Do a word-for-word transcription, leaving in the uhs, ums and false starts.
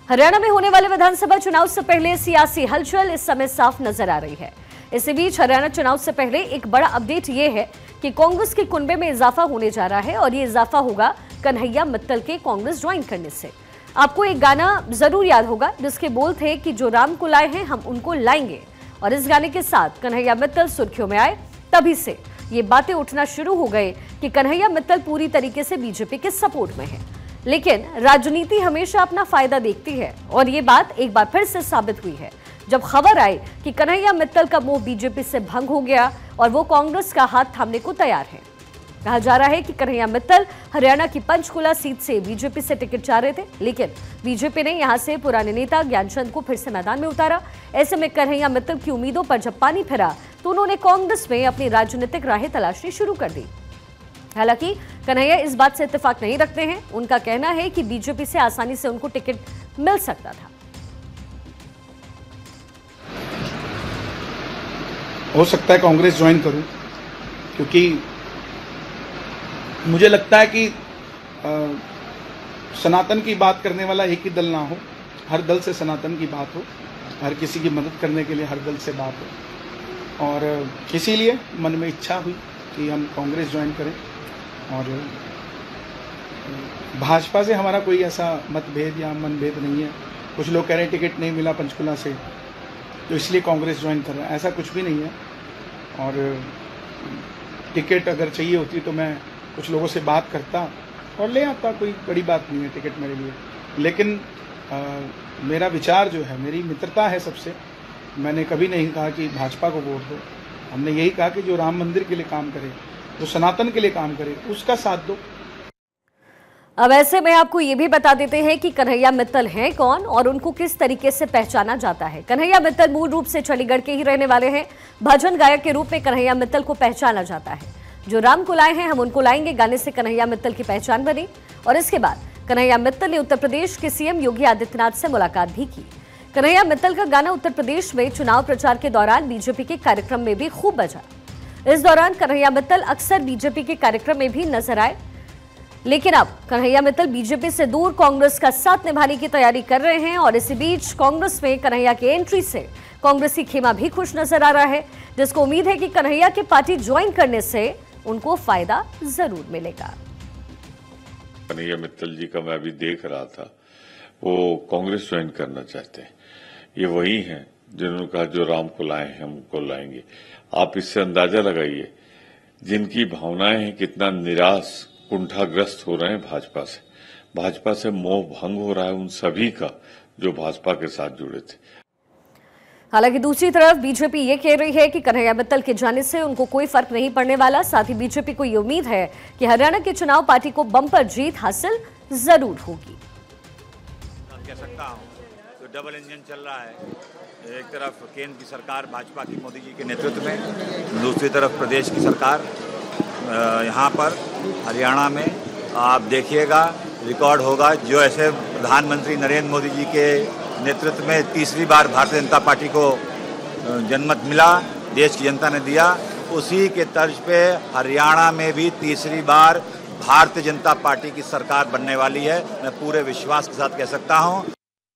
हरियाणा में होने वाले विधानसभा चुनाव से पहले सियासी हलचल इस समय साफ नजर आ रही है। इसी बीच हरियाणा चुनाव से पहले एक बड़ा अपडेट ये है कि कांग्रेस के कुनबे में इजाफा होने जा रहा है और ये इजाफा होगा कन्हैया मित्तल के कांग्रेस ज्वाइन करने से। आपको एक गाना जरूर याद होगा जिसके बोल थे कि जो राम को लाए हैं हम उनको लाएंगे, और इस गाने के साथ कन्हैया मित्तल सुर्खियों में आए। तभी से ये बातें उठना शुरू हो गए कि कन्हैया मित्तल पूरी तरीके से बीजेपी के सपोर्ट में है। लेकिन राजनीति हमेशा अपना फायदा देखती है और ये बात एक बार फिर से साबित हुई है जब खबर आई कि कन्हैया मित्तल का मोह बीजेपी से भंग हो गया और वो कांग्रेस का हाथ थामने को तैयार है। कहा जा रहा है कि कन्हैया मित्तल हरियाणा की पंचकुला सीट से बीजेपी से टिकट चाह रहे थे, लेकिन बीजेपी ने यहां से पुराने नेता ज्ञानचंद को फिर से मैदान में उतारा। ऐसे में कन्हैया मित्तल की उम्मीदों पर जब पानी फिरा तो उन्होंने कांग्रेस में अपनी राजनीतिक राहें तलाशनी शुरू कर दी। हालांकि कन्हैया इस बात से इत्तेफाक नहीं रखते हैं। उनका कहना है कि बीजेपी से आसानी से उनको टिकट मिल सकता था। हो सकता है कांग्रेस ज्वाइन करूं, क्योंकि मुझे लगता है कि आ, सनातन की बात करने वाला एक ही दल ना हो, हर दल से सनातन की बात हो, हर किसी की मदद करने के लिए हर दल से बात हो, और इसीलिए मन में इच्छा हुई कि हम कांग्रेस ज्वाइन करें। और भाजपा से हमारा कोई ऐसा मतभेद या मनभेद नहीं है। कुछ लोग कह रहे हैं टिकट नहीं मिला पंचकुला से तो इसलिए कांग्रेस ज्वाइन कर रहा है, ऐसा कुछ भी नहीं है। और टिकट अगर चाहिए होती तो मैं कुछ लोगों से बात करता और ले आता, कोई बड़ी बात नहीं है टिकट मेरे लिए। लेकिन आ, मेरा विचार जो है, मेरी मित्रता है सबसे। मैंने कभी नहीं कहा कि भाजपा को वोट दो, हमने यही कहा कि जो राम मंदिर के लिए काम करे, जो सनातन के लिए काम करे, उसका साथ दो। अब ऐसे में आपको ये भी बता देते हैं कि कन्हैया मित्तल हैं कौन और उनको किस तरीके से पहचाना जाता है। कन्हैया मित्तल मूल रूप से चंडीगढ़ के ही रहने वाले हैं। भजन गायक के रूप में कन्हैया मित्तल को पहचाना जाता है। जो राम को लाए हैं हम उनको लाएंगे गाने से कन्हैया मित्तल की पहचान बनी, और इसके बाद कन्हैया मित्तल ने उत्तर प्रदेश के सीएम योगी आदित्यनाथ से मुलाकात भी की। कन्हैया मित्तल का गाना उत्तर प्रदेश में चुनाव प्रचार के दौरान बीजेपी के कार्यक्रम में भी खूब बजा। इस दौरान कन्हैया मित्तल अक्सर बीजेपी के कार्यक्रम में भी नजर आए, लेकिन अब कन्हैया मित्तल बीजेपी से दूर कांग्रेस का साथ निभाने की तैयारी कर रहे हैं। और इसी बीच कांग्रेस में कन्हैया की एंट्री से कांग्रेसी खेमा भी खुश नजर आ रहा है, जिसको उम्मीद है कि कन्हैया की पार्टी ज्वाइन करने से उनको फायदा जरूर मिलेगा। कन्हैया मित्तल जी का मैं अभी देख रहा था, वो कांग्रेस ज्वाइन करना चाहते हैं। ये वही हैं जिन्होंने कहा जो राम को लाए हैं हम उनको लाएंगे। आप इससे अंदाजा लगाइए जिनकी भावनाएं हैं कितना निराश कुंठाग्रस्त हो रहे हैं भाजपा से। भाजपा से मोह भंग हो रहा है उन सभी का जो भाजपा के साथ जुड़े थे। हालांकि दूसरी तरफ बीजेपी ये कह रही है कि कन्हैया मित्तल के जाने से उनको कोई फर्क नहीं पड़ने वाला। साथ ही बीजेपी को ये उम्मीद है कि हरियाणा के चुनाव पार्टी को बम्पर जीत हासिल जरूर होगी। कह सकता हूं तो डबल इंजन चल रहा है। एक तरफ केंद्र की सरकार भाजपा की मोदी जी के नेतृत्व में, दूसरी तरफ प्रदेश की सरकार यहाँ पर हरियाणा में। आप देखिएगा रिकॉर्ड होगा, जो ऐसे प्रधानमंत्री नरेंद्र मोदी जी के नेतृत्व में तीसरी बार भारतीय जनता पार्टी को जनमत मिला, देश की जनता ने दिया, उसी के तर्ज पे हरियाणा में भी तीसरी बार भारतीय जनता पार्टी की सरकार बनने वाली है। मैं पूरे विश्वास के साथ कह सकता हूं।